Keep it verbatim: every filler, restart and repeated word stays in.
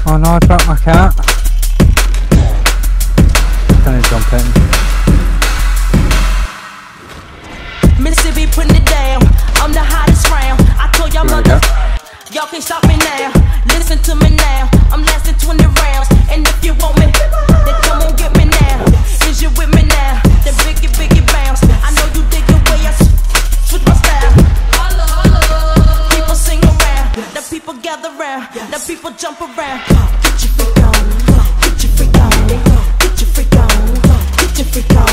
Oh no, I dropped my cat. Can I jump in? Mississippi putting it down. I'm the hottest round. I told y'all mother, y'all can't stop me now. Listen to me now. I'm lasting twenty rounds. And if you want me, then come on get me now. Is you with me now? The biggie, biggie bounce. I know you dig the way I switch my style. People sing around. The people gather round. The people jump around. Get your freak on. Get your freak on. Get your freak on. Get your freak on.